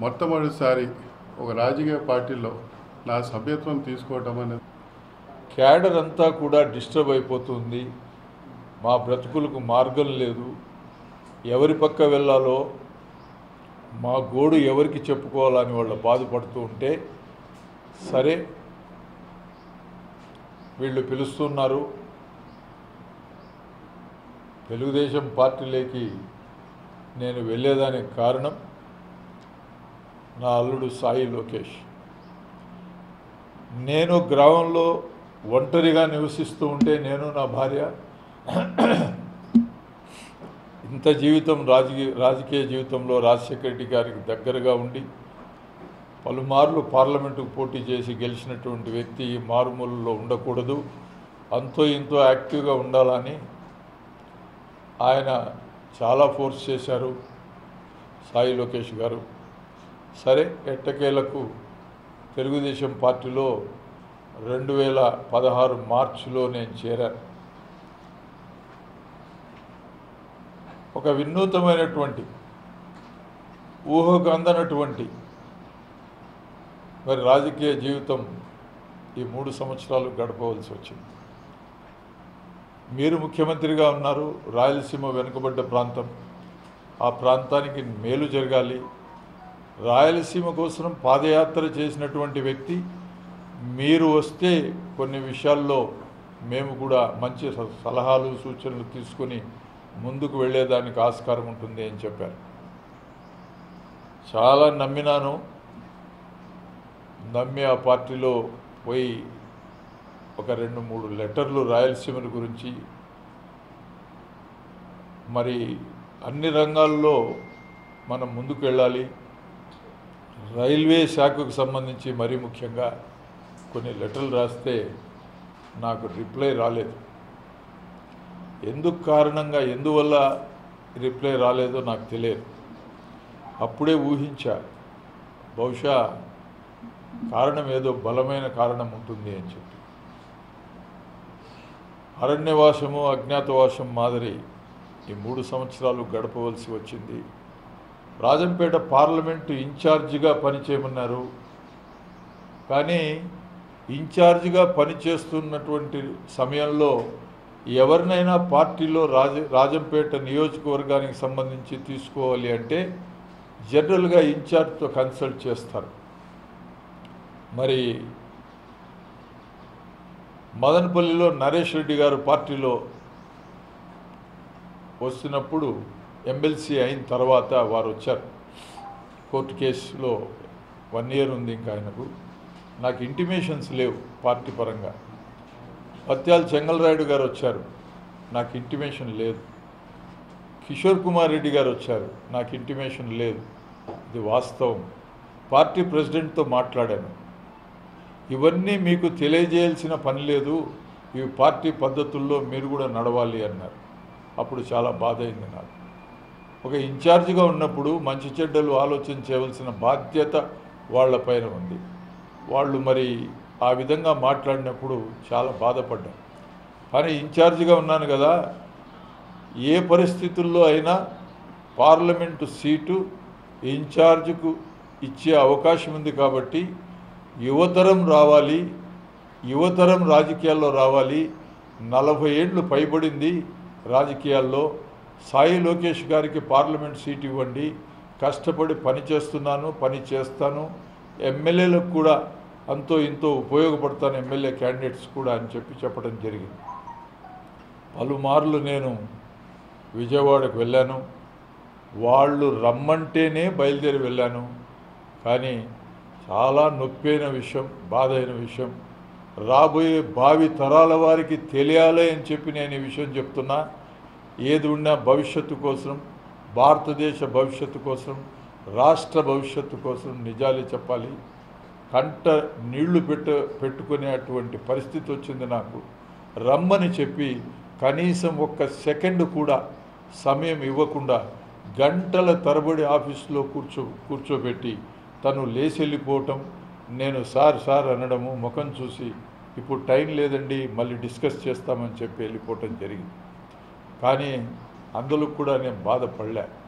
మొట్టమొదటిసారి ఒక రాజకీయ పార్టీలో నా సభ్యత్వం తీసుకోవటం అనేది క్యాడర్ అంతా కూడా డిస్టర్బ్ అయిపోతుంది. మా బ్రతుకులకు మార్గం లేదు, ఎవరి పక్క వెళ్ళాలో మా గోడు ఎవరికి చెప్పుకోవాలని వాళ్ళు బాధపడుతూ ఉంటే, సరే వీళ్ళు పిలుస్తున్నారు, తెలుగుదేశం పార్టీలోకి నేను వెళ్ళేదానికి కారణం నా అల్లుడు సాయి లోకేష్. నేను గ్రామంలో ఒంటరిగా నివసిస్తూ ఉంటే, నేను నా భార్య ఇంత జీవితం రాజకీయ జీవితంలో రాజశేఖర రెడ్డి గారికి దగ్గరగా ఉండి పలుమార్లు పార్లమెంటుకు పోటీ చేసి గెలిచినటువంటి వ్యక్తి ఈ మారుమూలలో ఉండకూడదు, అంతో ఇంతో యాక్టివ్గా ఉండాలని ఆయన చాలా ఫోర్స్ చేశారు సాయి లోకేష్ గారు. సరే, ఎట్టకేలకు తెలుగుదేశం పార్టీలో 2016 మార్చిలో నేను చేరాను. ఒక వినూతమైనటువంటి ఊహకు అందనటువంటి మరి రాజకీయ జీవితం ఈ 3 సంవత్సరాలు గడపవలసి వచ్చింది. మీరు ముఖ్యమంత్రిగా ఉన్నారు, రాయలసీమ వెనుకబడ్డ ప్రాంతం, ఆ ప్రాంతానికి మేలు జరగాలి, రాయలసీమ కోసం పాదయాత్ర చేసినటువంటి వ్యక్తి మీరు వస్తే కొన్ని విషయాల్లో మేము కూడా మంచి సలహాలు సూచనలు తీసుకొని ముందుకు వెళ్ళేదానికి ఆస్కారం ఉంటుంది అని చెప్పారు. చాలా నమ్మినాను. నమ్మి ఆ పార్టీలో పోయి ఒక 2-3 లెటర్లు రాయలసీమ గురించి, మరి అన్ని రంగాల్లో మనం ముందుకు వెళ్ళాలి, రైల్వే శాఖకు సంబంధించి మరీ ముఖ్యంగా కొన్ని లెటర్లు రాస్తే నాకు రిప్లై రాలేదు. ఎందువల్ల రిప్లై రాలేదో నాకు తెలియదు. అప్పుడే ఊహించా, బహుశా కారణం ఏదో బలమైన కారణం ఉంటుంది అని చెప్పి. అరణ్యవాసము అజ్ఞాతవాసం మాదిరి ఈ 3 సంవత్సరాలు గడపవలసి వచ్చింది. రాజంపేట పార్లమెంటు ఇన్ఛార్జిగా పనిచేయమన్నారు, కానీ ఇన్ఛార్జిగా పనిచేస్తున్నటువంటి సమయంలో ఎవరినైనా పార్టీలో రాజంపేట నియోజకవర్గానికి సంబంధించి తీసుకోవాలి అంటే జనరల్గా ఇన్ఛార్జ్తో కన్సల్ట్ చేస్తారు. మరి మదనపల్లిలో నరేష్ రెడ్డి గారు పార్టీలో వస్తున్నప్పుడు ఎమ్మెల్సీ అయిన తర్వాత వారు వచ్చారు. కోర్టు కేసులో 1 ఇయర్ ఉంది ఇంకా ఆయనకు. నాకు ఇంటిమేషన్స్ లేవు పార్టీ పరంగా. పత్యాల చెంగల్రాయుడు గారు వచ్చారు, నాకు ఇంటిమేషన్ లేదు. కిషోర్ కుమార్ రెడ్డి గారు వచ్చారు, నాకు ఇంటిమేషన్ లేదు. ఇది వాస్తవం. పార్టీ ప్రెసిడెంట్తో మాట్లాడాను, ఇవన్నీ మీకు తెలియజేయాల్సిన పని లేదు, ఇవి పార్టీ పద్ధతుల్లో మీరు కూడా నడవాలి అన్నారు. అప్పుడు చాలా బాధ అయింది నాకు. ఒక ఇన్ఛార్జిగా ఉన్నప్పుడు మంచి చెడ్డలు ఆలోచన చేయవలసిన బాధ్యత వాళ్ళపైన ఉంది. వాళ్ళు మరి ఆ విధంగా మాట్లాడినప్పుడు చాలా బాధపడ్డాను. కానీ ఇన్ఛార్జిగా ఉన్నాను కదా, ఏ పరిస్థితుల్లో అయినా పార్లమెంటు సీటు ఇన్ఛార్జ్కు ఇచ్చే అవకాశం ఉంది. కాబట్టి యువతరం రావాలి, యువతరం రాజకీయాల్లో రావాలి. 40 ఏళ్ళు పైబడింది రాజకీయాల్లో. సాయి లోకేష్ గారికి పార్లమెంట్ సీట్ ఇవ్వండి, కష్టపడి పని చేస్తున్నాను, పని చేస్తాను, ఎమ్మెల్యేలకు కూడా అంతో ఇంతో ఉపయోగపడతాను, ఎమ్మెల్యే క్యాండిడేట్స్ కూడా అని చెప్పడం జరిగింది. పలుమార్లు నేను విజయవాడకు వెళ్ళాను, వాళ్ళు రమ్మంటేనే బయలుదేరి వెళ్ళాను. కానీ చాలా నొప్పైన విషయం, బాధ అయిన విషయం, రాబోయే భావి తరాల వారికి తెలియాలి అని చెప్పి నేను ఈ విషయం చెప్తున్నా. ఏది ఉన్నా భవిష్యత్తు కోసం, భారతదేశ భవిష్యత్తు కోసం, రాష్ట్ర భవిష్యత్తు కోసం నిజాలే చెప్పాలి. కంట నీళ్లు పెట్టుకునేటువంటి పరిస్థితి వచ్చింది నాకు. రమ్మని చెప్పి కనీసం 1 సెకండ్ కూడా సమయం ఇవ్వకుండా గంటల తరబడి ఆఫీసులో కూర్చోబెట్టి తను లేచి వెళ్ళిపోవటం, నేను సార్ అనడము, ముఖం చూసి ఇప్పుడు టైం లేదండి మళ్ళీ డిస్కస్ చేస్తామని చెప్పి వెళ్ళిపోవటం జరిగింది. కానీ అందులో కూడా నేను బాధపడలే.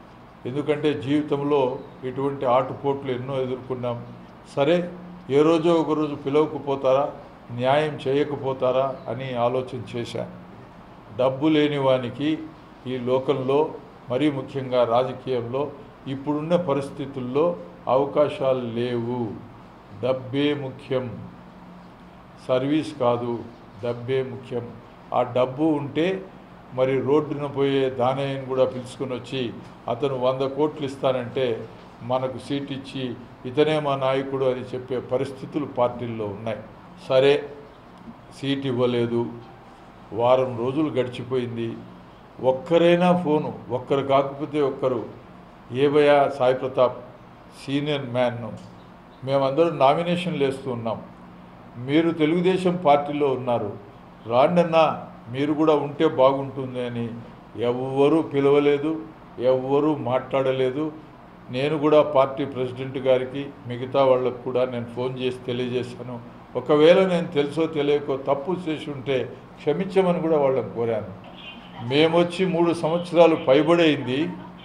ఎందుకంటే జీవితంలో ఇటువంటి ఆటుపోట్లు ఎన్నో ఎదుర్కొన్నాం. సరే, ఏ రోజో ఒకరోజు పిలవకపోతారా, న్యాయం చేయకపోతారా అని ఆలోచన చేశాను. డబ్బు లేని వానికి ఈ లోకంలో, మరీ ముఖ్యంగా రాజకీయంలో ఇప్పుడున్న పరిస్థితుల్లో అవకాశాలు లేవు. డబ్బే ముఖ్యం, సర్వీస్ కాదు, డబ్బే ముఖ్యం. ఆ డబ్బు ఉంటే మరి రోడ్డున పోయే దానయ్యను కూడా పిలుచుకొని వచ్చి అతను 100 కోట్లు ఇస్తానంటే మనకు సీట్ ఇచ్చి ఇతనే మా నాయకుడు అని చెప్పే పరిస్థితులు పార్టీల్లో ఉన్నాయి. సరే, సీట్ ఇవ్వలేదు, వారం రోజులు గడిచిపోయింది. ఒక్కరైనా ఫోను, ఒక్కరు కాకపోతే ఒక్కరు, ఏవయ్యా సాయి ప్రతాప్ సీనియర్ మ్యాన్ను, మేమందరం నామినేషన్లు వేస్తూ ఉన్నాం, మీరు తెలుగుదేశం పార్టీలో ఉన్నారు, రాండన్నా మీరు కూడా ఉంటే బాగుంటుంది అని ఎవ్వరూ పిలవలేదు, ఎవ్వరూ మాట్లాడలేదు. నేను కూడా పార్టీ ప్రెసిడెంట్ గారికి మిగతా వాళ్ళకు కూడా నేను ఫోన్ చేసి తెలియజేశాను. ఒకవేళ నేను తెలుసో తెలియకో తప్పు చేసి ఉంటే క్షమించమని కూడా వాళ్ళని కోరాను. మేమొచ్చి 3 సంవత్సరాలు పైబడైంది,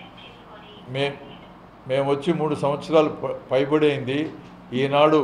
మేమొచ్చి 3 సంవత్సరాలు పైబడైంది. ఈనాడు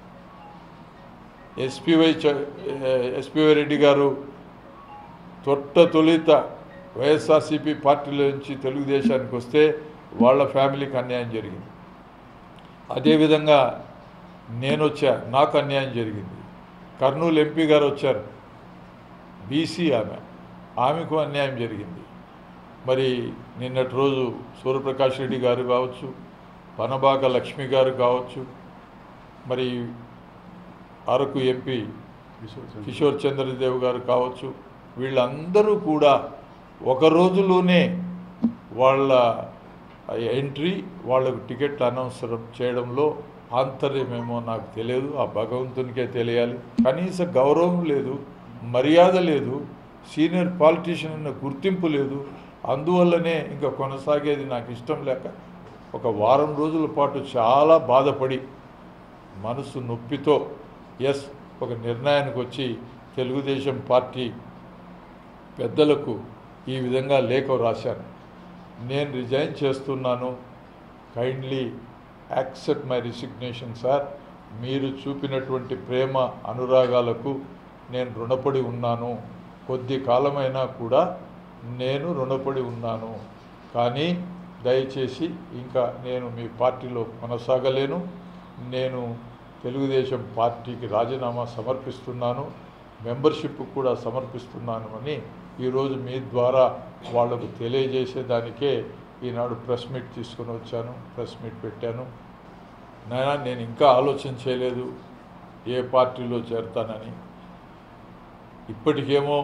ఎస్పీవై రెడ్డి గారు తొలిత వైఎస్ఆర్సీపీ పార్టీలో నుంచి తెలుగుదేశానికి వస్తే వాళ్ళ ఫ్యామిలీకి అన్యాయం జరిగింది. అదేవిధంగా నేను వచ్చా, నాకు అన్యాయం జరిగింది. కర్నూలు ఎంపీ గారు వచ్చారు, బీసీ ఆమెకు అన్యాయం జరిగింది. మరి నిన్నటి రోజు సూర్యప్రకాష్ రెడ్డి గారు కావచ్చు, పనబాక లక్ష్మి గారు కావచ్చు, మరి అరకు ఎంపీ కిషోర్ చంద్రదేవ్ గారు కావచ్చు, వీళ్ళందరూ కూడా ఒక రోజులోనే వాళ్ళ ఎంట్రీ, వాళ్ళకు టికెట్ అనౌన్స్ చేయడంలో ఆంతర్యమేమో నాకు తెలియదు, ఆ భగవంతునికే తెలియాలి. కనీస గౌరవం లేదు, మర్యాద లేదు, సీనియర్ పాలిటీషియన్ అన్న గుర్తింపు లేదు. అందువల్లనే ఇంకా కొనసాగేది నాకు ఇష్టం లేక ఒక వారం రోజుల పాటు చాలా బాధపడి మనసు నొప్పితో ఒక నిర్ణయానికి వచ్చి తెలుగుదేశం పార్టీ పెద్దలకు ఈ విధంగా లేఖ రాశాను. నేను రిజైన్ చేస్తున్నాను, kindly accept my resignation sir. మీరు చూపినటువంటి ప్రేమ అనురాగాలకు నేను రుణపడి ఉన్నాను, కొద్ది కాలమైనా కూడా నేను రుణపడి ఉన్నాను. కానీ దయచేసి ఇంకా నేను మీ పార్టీలో కొనసాగలేను, నేను తెలుగుదేశం పార్టీకి రాజీనామా సమర్పిస్తున్నాను, మెంబర్షిప్ కూడా సమర్పిస్తున్నాను అని ఈరోజు మీ ద్వారా వాళ్లకు తెలియజేసేదానికే ఈనాడు ప్రెస్ మీట్ తీసుకొని వచ్చాను, ప్రెస్ మీట్ పెట్టాను. నేను ఇంకా ఆలోచన చేయలేదు ఏ పార్టీలో చేరతానని. ఇప్పటికేమో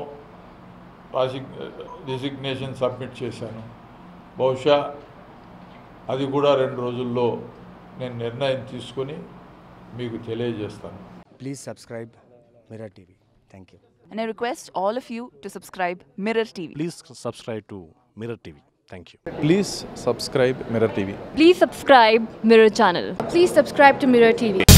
రిజిగ్నేషన్ సబ్మిట్ చేశాను. బహుశా అది కూడా 2 రోజుల్లో నేను నిర్ణయం తీసుకొని మీకు తెలియజేస్తాను. Please subscribe Mirror TV. Thank you. And I request all of you to subscribe Mirror TV. Please subscribe to Mirror TV. Thank you. Please subscribe Mirror TV. Please subscribe Mirror channel. Please subscribe to Mirror TV.